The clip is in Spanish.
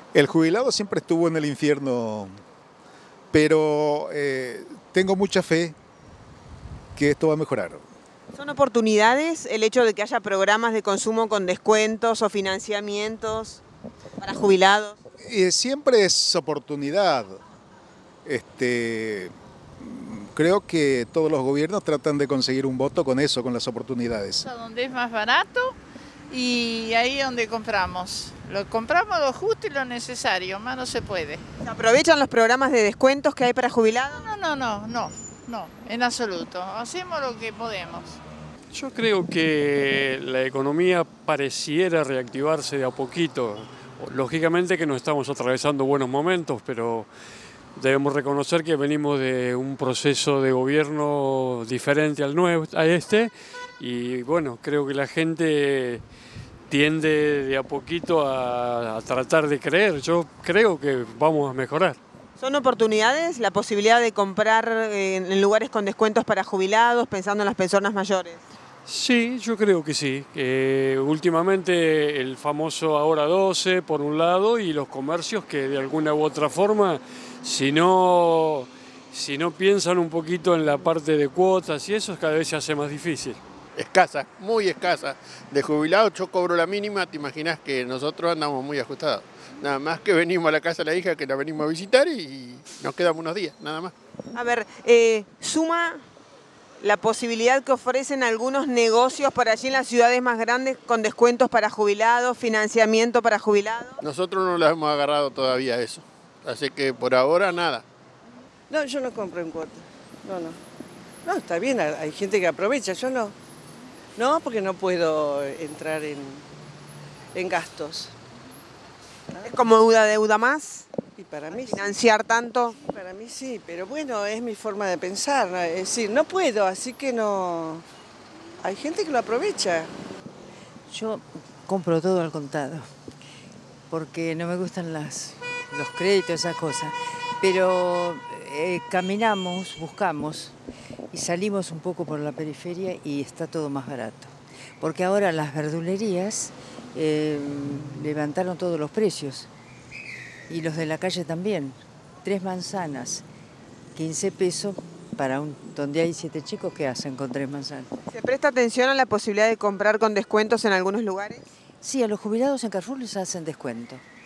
El jubilado siempre estuvo en el infierno, pero tengo mucha fe que esto va a mejorar. ¿Son oportunidades el hecho de que haya programas de consumo con descuentos o financiamientos para jubilados? Siempre es oportunidad. Creo que todos los gobiernos tratan de conseguir un voto con eso, con las oportunidades. Donde es más barato y ahí es donde compramos. Compramos lo justo y lo necesario, más no se puede. ¿Se aprovechan los programas de descuentos que hay para jubilados? No, en absoluto. Hacemos lo que podemos. Yo creo que la economía pareciera reactivarse de a poquito. Lógicamente que no estamos atravesando buenos momentos, pero debemos reconocer que venimos de un proceso de gobierno diferente a este, y bueno, creo que la gente tiende de a poquito a tratar de creer. Yo creo que vamos a mejorar. ¿Son oportunidades la posibilidad de comprar en lugares con descuentos para jubilados, pensando en las personas mayores? Sí, yo creo que sí. Últimamente el famoso Ahora 12 por un lado, y los comercios que de alguna u otra forma, si no piensan un poquito en la parte de cuotas y eso, cada vez se hace más difícil. Escasa, muy escasa. De jubilado yo cobro la mínima, te imaginas que nosotros andamos muy ajustados. Nada más que venimos a la casa de la hija, que la venimos a visitar y nos quedamos unos días, nada más. A ver, suma la posibilidad que ofrecen algunos negocios por allí en las ciudades más grandes con descuentos para jubilados, financiamiento para jubilados. Nosotros no las hemos agarrado todavía eso, así que por ahora nada. No, yo no compro en cuota, no, está bien, hay gente que aprovecha, yo no. No, porque no puedo entrar en gastos. ¿Es como deuda más? Y para mí ¿Financiar tanto? Para mí sí, pero bueno, es mi forma de pensar, ¿no? Es decir, no puedo, así que no. Hay gente que lo aprovecha. Yo compro todo al contado, porque no me gustan los créditos, esas cosas. Pero caminamos, buscamos y salimos un poco por la periferia y está todo más barato. Porque ahora las verdulerías levantaron todos los precios. Y los de la calle también. 3 manzanas, 15 pesos para donde hay 7 chicos, ¿qué hacen con 3 manzanas? ¿Se presta atención a la posibilidad de comprar con descuentos en algunos lugares? Sí, a los jubilados en Carrefour les hacen descuento.